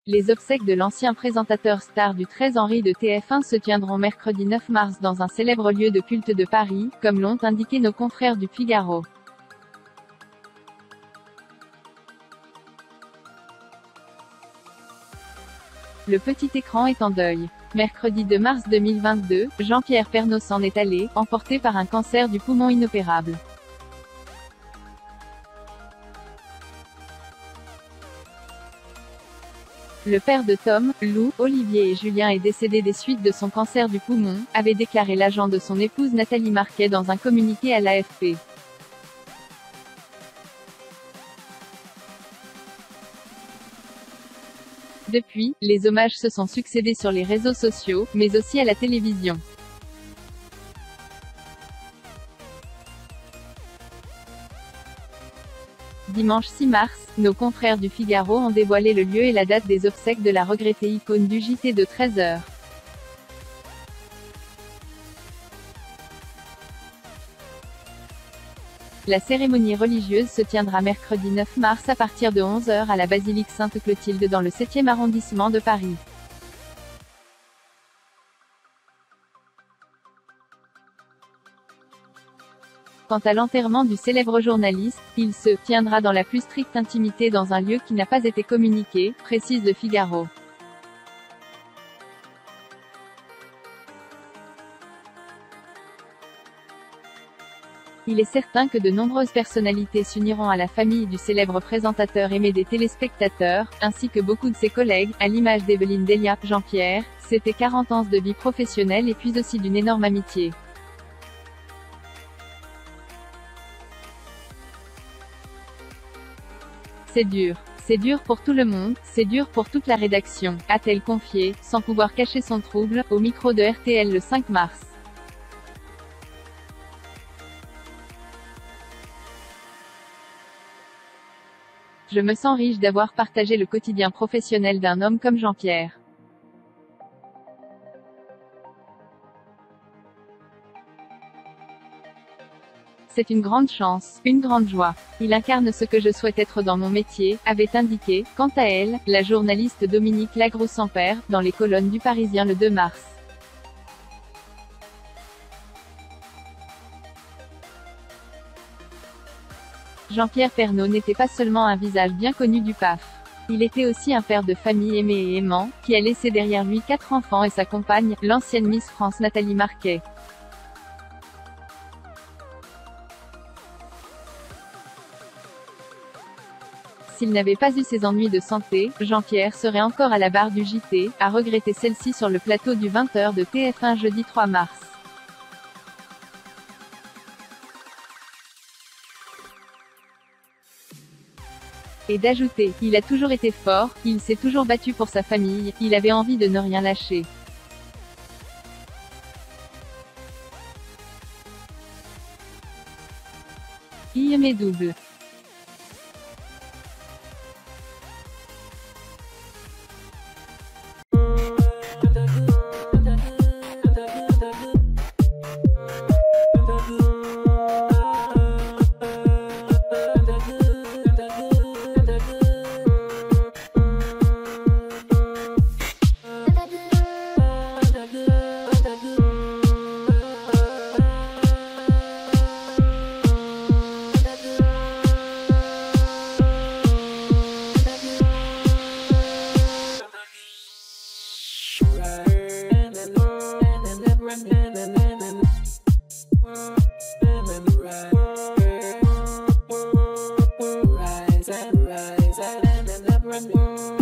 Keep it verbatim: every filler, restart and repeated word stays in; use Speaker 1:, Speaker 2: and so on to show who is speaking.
Speaker 1: Les obsèques de l'ancien présentateur star du treize Henri de T F un se tiendront mercredi neuf mars dans un célèbre lieu de culte de Paris, comme l'ont indiqué nos confrères du Figaro. Le petit écran est en deuil. Mercredi deux mars deux mille vingt-deux, Jean-Pierre Pernaut s'en est allé, emporté par un cancer du poumon inopérable. Le père de Tom, Lou, Olivier et Julien est décédé des suites de son cancer du poumon, avait déclaré l'agent de son épouse Nathalie Marquet dans un communiqué à l'A F P. Depuis, les hommages se sont succédés sur les réseaux sociaux, mais aussi à la télévision. Dimanche six mars, nos confrères du Figaro ont dévoilé le lieu et la date des obsèques de la regrettée icône du J T de treize heures. La cérémonie religieuse se tiendra mercredi neuf mars à partir de onze heures à la basilique Sainte-Clotilde dans le septième arrondissement de Paris. Quant à l'enterrement du célèbre journaliste, il se tiendra dans la plus stricte intimité dans un lieu qui n'a pas été communiqué, précise le Figaro. Il est certain que de nombreuses personnalités s'uniront à la famille du célèbre présentateur aimé des téléspectateurs, ainsi que beaucoup de ses collègues, à l'image d'Evelyne Delia. Jean-Pierre, c'était quarante ans de vie professionnelle et puis aussi d'une énorme amitié. C'est dur. C'est dur pour tout le monde, c'est dur pour toute la rédaction, a-t-elle confié, sans pouvoir cacher son trouble, au micro de R T L le cinq mars. Je me sens riche d'avoir partagé le quotidien professionnel d'un homme comme Jean-Pierre. C'est une grande chance, une grande joie. Il incarne ce que je souhaite être dans mon métier, avait indiqué, quant à elle, la journaliste Dominique Lagroux-Sampère, dans les colonnes du Parisien le deux mars. Jean-Pierre Pernaut n'était pas seulement un visage bien connu du P A F. Il était aussi un père de famille aimé et aimant, qui a laissé derrière lui quatre enfants et sa compagne, l'ancienne Miss France Nathalie Marquet. S'il n'avait pas eu ses ennuis de santé, Jean-Pierre serait encore à la barre du J T, a regretté celle-ci sur le plateau du vingt heures de T F un jeudi trois mars. Et d'ajouter, il a toujours été fort, il s'est toujours battu pour sa famille, il avait envie de ne rien lâcher. I M E double. Rise and rise and run.